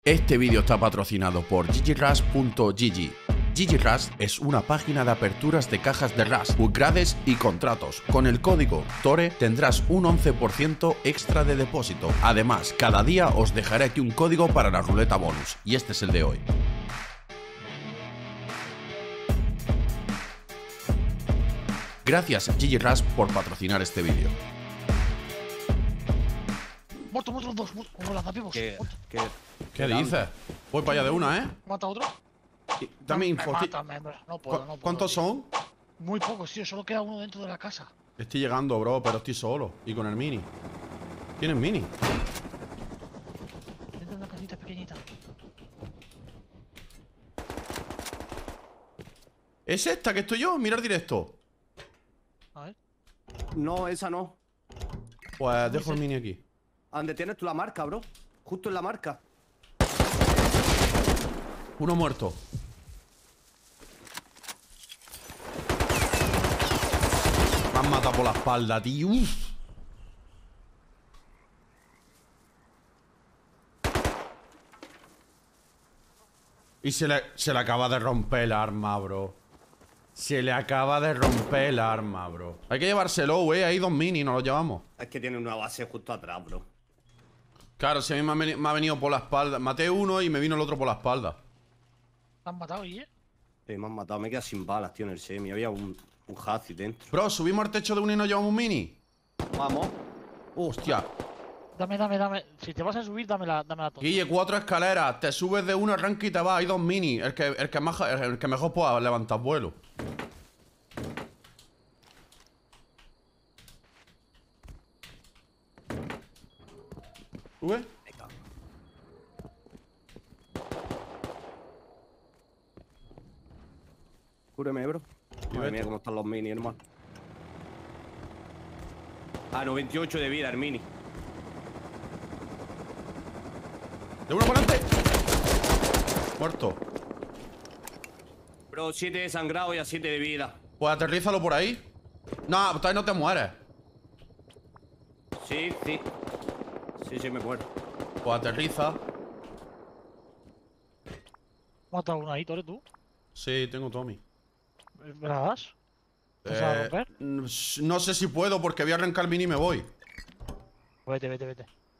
Este vídeo está patrocinado por GGRush.gg. GGRush es una página de aperturas de cajas de Rush, upgrades y contratos. Con el código TORE tendrás un 11% extra de depósito. Además, cada día os dejaré aquí un código para la ruleta bonus, y este es el de hoy. Gracias GGRush por patrocinar este vídeo. Muerto los dos, como las vivos. ¿Qué dices? Voy para allá de una, ¿eh? ¿Mata a otro? Dame info. Mátame, no puedo. ¿Cuántos son? Muy pocos, tío. Solo queda uno dentro de la casa. Estoy llegando, bro, pero estoy solo. Y con el mini. ¿Tienes mini? Dentro de una casita pequeñita. ¿Es esta que estoy yo? Mirar directo. A ver. No, esa no. Pues dejo el mini aquí. ¿A dónde tienes tú la marca, bro? Justo en la marca. Uno muerto. Me han matado por la espalda, tío. Uf. Y se le acaba de romper el arma, bro. Se le acaba de romper el arma, bro. Hay que llevárselo, güey. Hay dos mini, nos los llevamos. Es que tiene una base justo atrás, bro. Claro, si a mí me ha venido por la espalda. Maté uno y me vino el otro por la espalda. ¿Te han matado, Guille? Me han matado, me quedado sin balas, tío, en el semi. Había un Hazi dentro. Bro, subimos al techo de uno y nos llevamos un mini. Vamos. Hostia. Dame. Si te vas a subir, dame la tonta. Guille, 4 escaleras. Te subes de uno, arranca y te vas. Hay dos mini. El que mejor pueda levantar vuelo. ¿Sube? Venga. Cúreme, bro. Madre mía, cómo están los mini, hermano. Ah, 98 de vida, el mini. ¡De uno por delante! Muerto. Bro, 7 de sangrado y a 7 de vida. Pues aterrízalo por ahí. No, todavía no te mueres. Sí, me muero. Pues aterriza. ¿Mata a uno ahí, Tore, tú? Sí, tengo Tommy. ¿Me la das? ¿Vas a romper? No sé si puedo porque voy a arrancar el mini y me voy. Vete.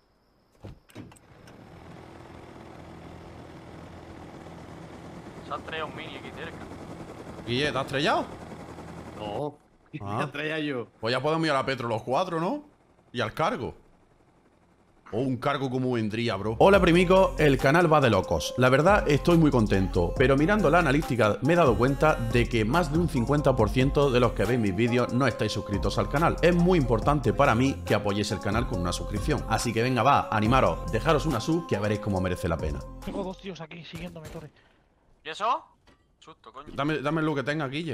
Se han traído un mini aquí cerca. Guille, ¿te has estrellado? No. Ah. Me traía yo. Pues ya podemos ir a la Petro los 4, ¿no? Y al cargo. O un cargo como vendría, bro. Hola, primico, el canal va de locos. La verdad, estoy muy contento. Pero mirando la analítica me he dado cuenta de que más de un 50% de los que veis mis vídeos no estáis suscritos al canal. Es muy importante para mí que apoyéis el canal con una suscripción. Así que venga, va, animaros, dejaros una sub que veréis cómo merece la pena. Tengo dos tíos aquí siguiéndome, Tore. ¿Y eso? Susto, coño. Dame lo que tenga, Guille.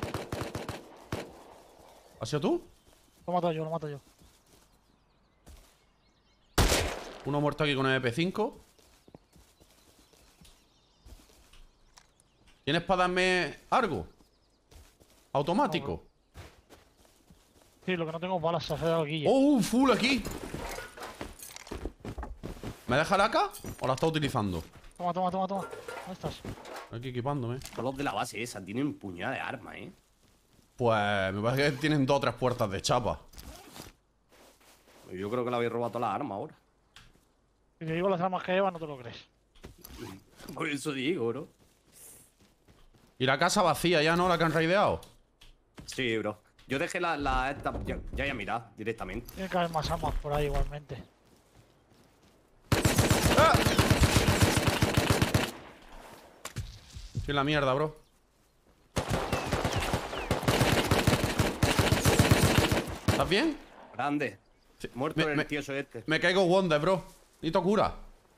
¿Has sido tú? Lo mato yo. Uno muerto aquí con el MP5. ¿Tienes para darme algo? Automático. Sí, lo que no tengo es balas, se ha dado Guille. ¡Oh, full aquí! ¿Me deja la AK o la está utilizando? Toma. ¿Dónde estás? Aquí equipándome. Todos los de la base esa tienen puñada de arma, Pues me parece que tienen 2 o 3 puertas de chapa. Yo creo que le habéis robado todas las armas ahora. Si te digo las armas que llevan, no te lo crees. Por eso digo, bro. ¿Y la casa vacía ya, no? ¿La que han raideado? Sí, bro. Yo dejé esta. Ya he mirado directamente. Tiene que haber más armas por ahí igualmente. ¡Ah! ¿Qué la mierda, bro? ¿Estás bien? Grande. Sí. Muerto el tieso este. Me caigo Wonder, bro. Necesito cura.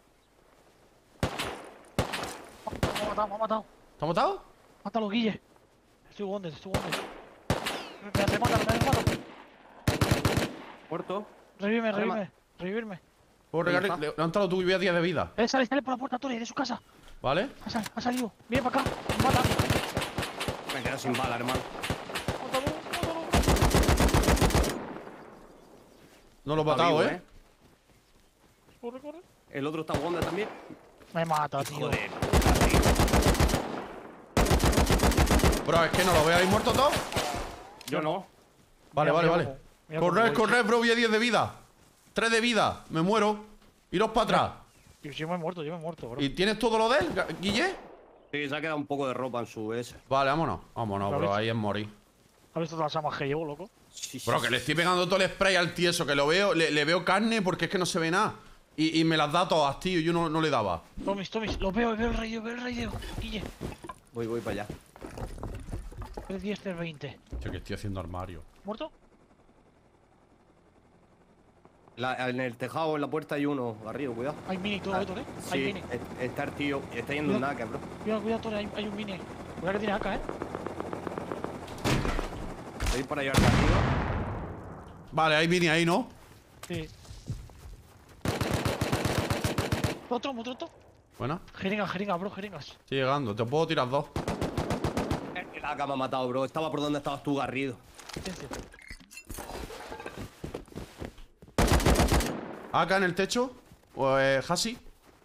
Me ha matado. ¿Te ha matado? Mátalo, Guille. Estoy Wonder. Me mata. Muerto. Revivirme. Puedo levantarlo tú y voy a 10 de vida. Sale por la puerta, Tore, de su casa. ¿Vale? Ha salido. Viene para acá. Me mata. Me he quedado sin bala, hermano. Mátalo. No lo he matado, Está vivo, ¿eh? Corre. El otro está Wonder también. Me mata, tío. Joder, puta, tío. Bro, es que no lo veo ahí muerto todo. Yo no. Vale, Mira, vale, mira vale. mira Corred, cómo voy. corred, bro, voy a 10 de vida. 3 de vida, me muero. Iros para atrás. Yo me he muerto, bro. ¿Y tienes todo lo de él, Guille? Sí, se ha quedado un poco de ropa en su S. Vale, vámonos. Vámonos, ¿Lo bro, ves? ahí es morir. ¿Has visto todas las armas que llevo, loco? Sí, Bro, que le estoy pegando todo el spray al tieso, que lo veo, le veo carne porque es que no se ve nada. Y me las da todas, tío, yo no le daba. Tomis, lo veo el raideo, Guille. Voy para allá. El 10 del 20. Tío, que estoy haciendo armario. ¿Muerto? En el tejado, en la puerta hay uno arriba, cuidado. Hay mini todo, Héctor, ¿eh? Hay Sí, mini. está el tío. Está yendo un naca, bro. Cuidado, Tore, hay un mini. Cuidado que tiene AK, Voy para allá arriba. Vale, ahí vine ahí, ¿no? Sí. Otro. Bueno, Jeringas, bro, jeringas. estoy llegando, te puedo tirar 2. El AK me ha matado, bro. Estaba por donde estabas tú, Garrido. Ciencia. Acá en el techo. O Hasi.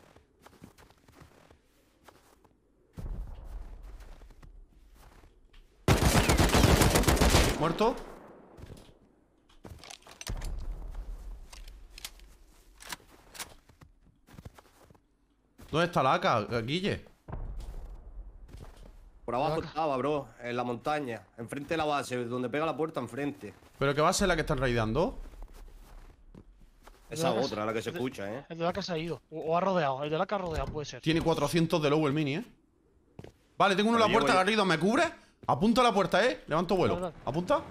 Muerto. ¿Dónde está la AK, Guille? Por abajo Vaca. estaba, bro. En la montaña. Enfrente de la base, donde pega la puerta, enfrente. ¿Pero qué va a ser la que están raideando? Esa La casa- otra, la que se escucha, ¿eh? El de la casa ha ido. O ha rodeado. El de la casa ha rodeado, puede ser. Tiene 400 de low el mini, ¿eh? Vale, tengo uno en la Pero puerta, llevo- Garrido. ¿Me cubre? Apunta a la puerta, ¿eh? Levanto vuelo. Vale, vale. Apunta.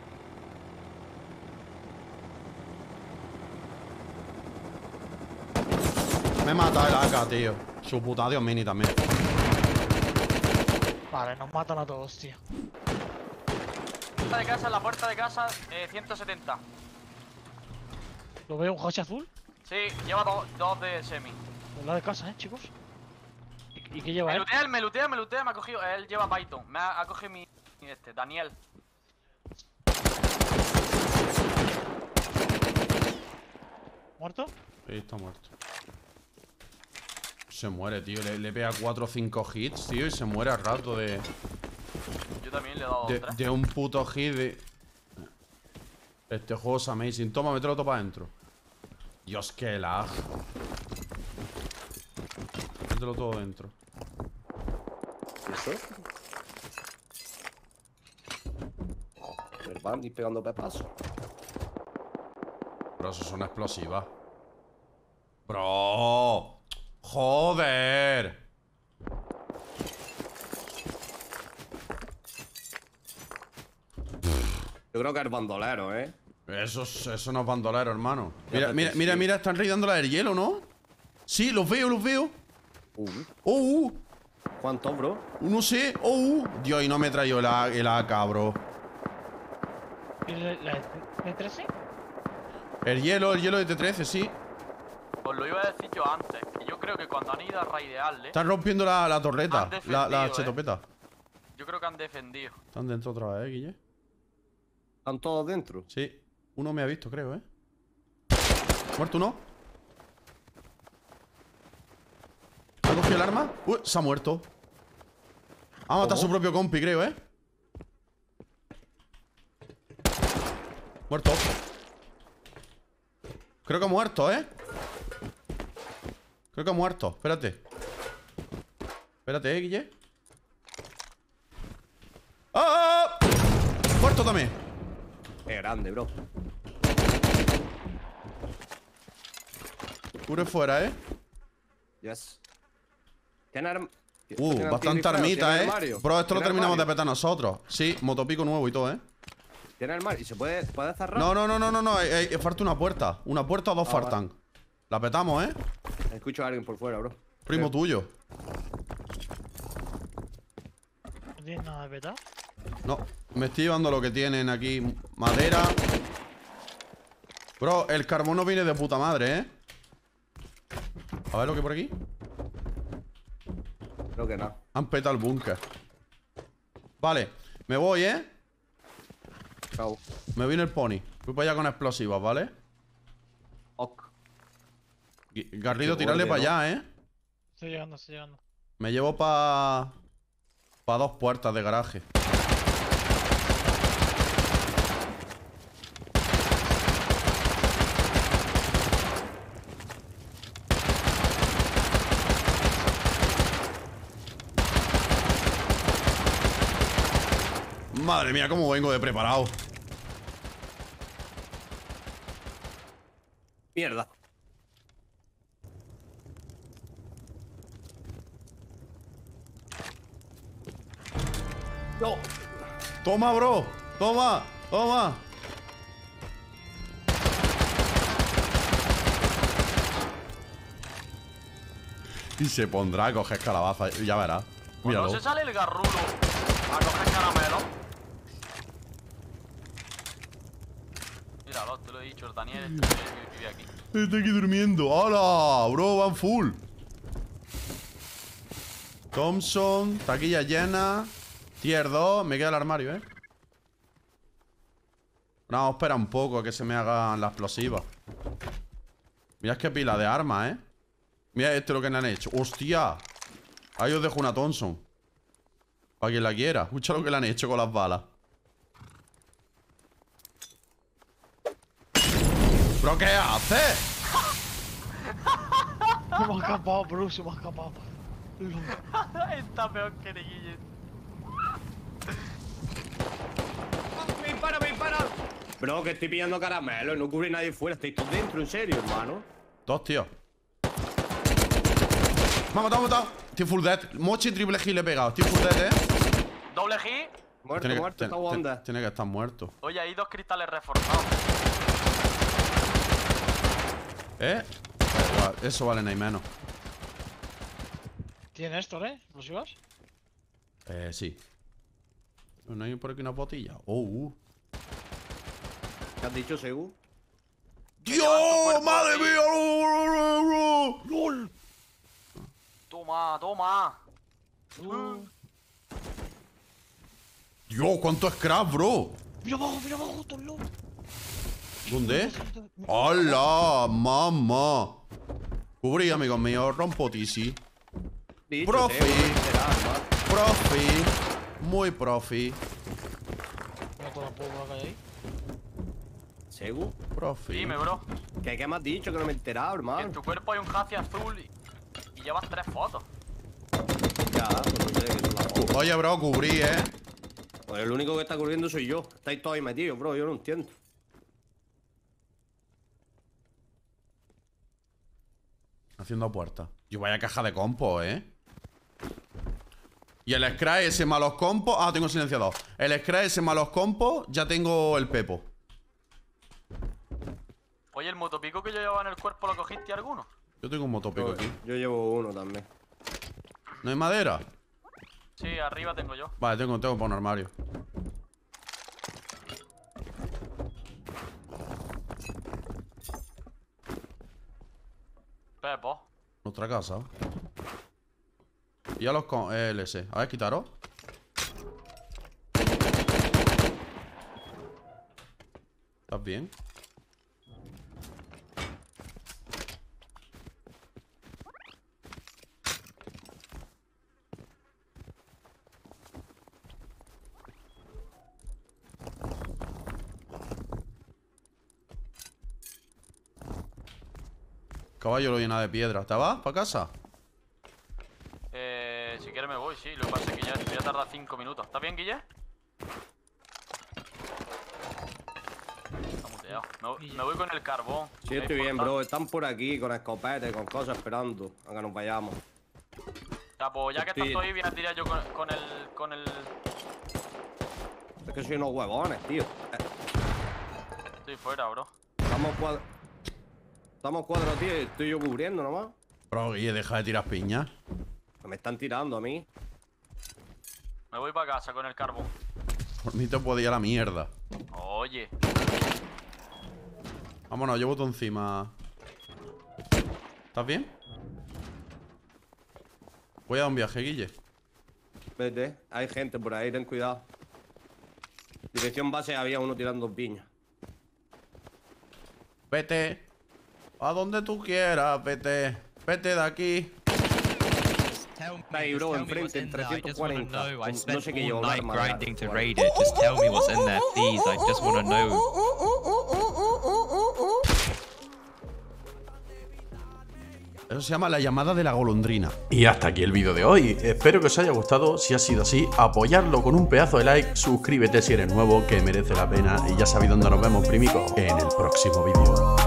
Me mata el AK, tío. Su puta Dios mini también. Vale, nos matan a todos, tío. Puerta de casa, en la puerta de casa, 170. Lo veo, un hash azul. Sí, lleva dos de semi. En la de casa, chicos. ¿Y qué lleva él? Me lutea, me ha cogido. Él lleva Python. Ha cogido mi Daniel. ¿Muerto? Sí, está muerto. Se muere, tío. Le pega 4 o 5 hits, tío, y se muere al rato Yo también le he dado 3. de un puto hit de... Este juego es amazing. Toma, mételo todo para adentro. Dios, qué lag. Mételo todo dentro. ¿Y eso? El bandit pegando pepazos. Bro, eso es una explosiva. Bro. Joder. Yo creo que es bandolero, ¿eh? Eso no es bandolero, hermano. Ya Mira, te mira, sigo. mira, están raidando la del hielo, ¿no? Sí, los veo, los veo. Oh, ¿Cuántos, bro? no sé. Dios, y no me traigo el AK, bro. ¿Y la de 13? El hielo de T13, sí. Pues lo iba a decir yo antes. Que yo creo que cuando han ido a raidearle, Están rompiendo la torreta. Han defendido, La chetopeta. yo creo que han defendido. Están dentro otra vez, Guille. ¿Están todos dentro? Sí. Uno me ha visto, creo, ¿eh? ¿Muerto uno? ¿Ha cogido el arma? Se ha muerto. Ha matado a su propio compi, creo, ¿eh? Muerto. Creo que ha muerto, ¿eh? Creo que ha muerto. Espérate. Espérate, Guille. ¡Ah! Muerto también. Qué grande, bro. Cure fuera, ¿eh? Yes. ¿Tiene arma? Bastante armita, ¿eh? Bro, esto lo terminamos de petar nosotros. Sí, motopico nuevo y todo, ¿eh? ¿Tiene armario? ¿Y se puede cerrar? No. Falta una puerta. Una puerta o dos faltan. La petamos, ¿eh? Escucho a alguien por fuera, bro. Primo tuyo. ¿No tienes nada de petar? No, me estoy llevando lo que tienen aquí. Madera. Bro, el carbono viene de puta madre, ¿eh? A ver lo que hay por aquí. Creo que no. Han petado el búnker. Vale, me voy, ¿eh? Chao. Me viene el pony. Voy para allá con explosivas, ¿vale? Ok. Garrido, Qué tirarle borde, para ¿no? allá, ¿eh? Estoy llegando, estoy llegando. Me llevo pa 2 puertas de garaje. Madre mía, cómo vengo de preparado. Mierda. No. Toma, bro. Toma, toma. Y se pondrá a coger calabaza. Ya verás. Cuando Míralo. se sale el garrulo a coger caramelo. Míralo, te lo he dicho, el Daniel este que vive aquí. Está aquí durmiendo. ¡Hola! Bro, van full. Thompson, taquilla llena. Tier 2. Me queda el armario, No, espera un poco a que se me hagan las explosivas. Mirad qué pila de armas, Mira lo que le han hecho. ¡Hostia! Ahí os dejo una Thompson. Para quien la quiera. Escucha lo que le han hecho con las balas. ¿Pero qué haces? Se me ha escapado, bro, se me ha escapado. Está peor que de Guille. ¡Me dispara, me dispara! Bro, que estoy pillando caramelo. No cubre nadie fuera. Estáis todos dentro, en serio, hermano. Dos, tío. Me ha matado, me ha matado. Estoy full dead. Mochi triple heal le he pegado. Estoy full dead, Doble hit. Muerto, muerto, está onda. Tiene que estar muerto. Oye, hay 2 cristales reforzados. Da igual, eso vale ni menos. ¿Tiene esto, explosivas? Sí. ¿No hay por aquí una botella? ¿Qué has dicho, Segu? ¡Dios! ¡Madre mía! ¡Lol! Toma, toma. Dios, ¿cuánto scrap, bro? Mira abajo, Tolo. ¿Dónde? ¡Hola! ¡Mamá! Cubrí, amigos míos. Rompo TC. Dicho, Profi. Segu, no enterás, ¿no? Profi. Muy profi. Mira toda la pólvora que hay ahí. ¿Segu? Profi. Dime, bro. ¿Qué me has dicho? Que no me he enterado, Que hermano. en tu cuerpo hay un hacia azul y llevas 3 fotos. Ya, pues no sé, que son las fotos. Oye, bro, cubrí, Pues el único que está cubriendo soy yo. Estáis todos ahí metidos, bro. Yo no entiendo. Haciendo puerta. Yo vaya caja de compo, Y el scry ese malos compos. Ah, tengo silenciador. El scry ese malos compos. Ya tengo el pepo. Oye, el motopico que yo llevaba en el cuerpo, ¿lo cogiste alguno? Yo tengo un motopico aquí. Yo llevo uno también. ¿No hay madera? Sí, arriba tengo yo. Vale, tengo para un armario. Pepo. Nuestra casa. Y a los con LS. A ver, quitaros. ¿Estás bien? Caballo lo llena de piedra. ¿Te vas para casa? Si quieres me voy, sí. Lo que pasa es que ya voy a tardar 5 minutos. ¿Estás bien, Guille? Está muteado. Me voy con el carbón. Sí, estoy bien, bro. Están por aquí con escopetas y con cosas esperando a que nos vayamos. Ya, pues ya que estás ahí, voy a tirar yo con el... Es que soy unos huevones, tío. Estoy fuera, bro. Estamos cuatro, tío, y estoy yo cubriendo nomás. Bro, Guille, deja de tirar piñas. Me están tirando a mí. Me voy para casa con el carbón. Por mí te puedo ir a la mierda. Oye. Vámonos, llevo todo encima. ¿Estás bien? Voy a dar un viaje, Guille. Vete, hay gente por ahí, ten cuidado. Dirección base había uno tirando piñas. Vete. A donde tú quieras, vete. Vete de aquí. Está ahí, bro, enfrente, en 340. No sé qué lleva un arma. Grinding to raid it. Just tell me what's in there, please. I just want to know. Eso se llama la llamada de la golondrina. Y hasta aquí el vídeo de hoy. Espero que os haya gustado. Si ha sido así, apoyarlo con un pedazo de like. Suscríbete si eres nuevo, que merece la pena. Y ya sabéis dónde nos vemos, primico, en el próximo vídeo.